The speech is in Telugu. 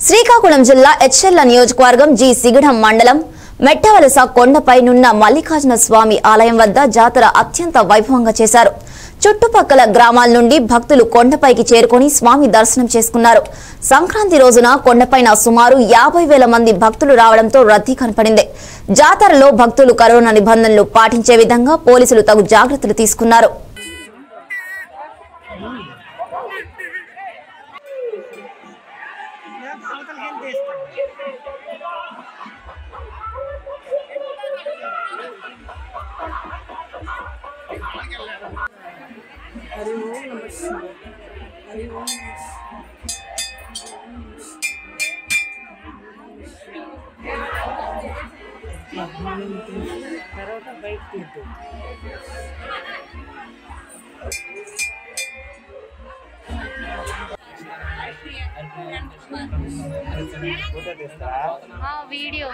శ్రీకాకుళం జిల్లా ఎచ్చెర్ల నియోజకవర్గం జి సిగడం మండలం మెట్టవలస కొండపైనున్న మల్లికార్జున స్వామి ఆలయం వద్ద జాతర అత్యంత వైభవంగా చేశారు. చుట్టుపక్కల గ్రామాల నుండి భక్తులు కొండపైకి చేరుకొని స్వామి దర్శనం చేసుకున్నారు. సంక్రాంతి రోజున కొండపైన సుమారు 50,000 మంది భక్తులు రావడంతో రద్దీ కనపడింది. జాతరలో భక్తులు కరోనా నిబంధనలు పాటించే విధంగా పోలీసులు తగు జాగ్రత్తలు తీసుకున్నారు. वीडियो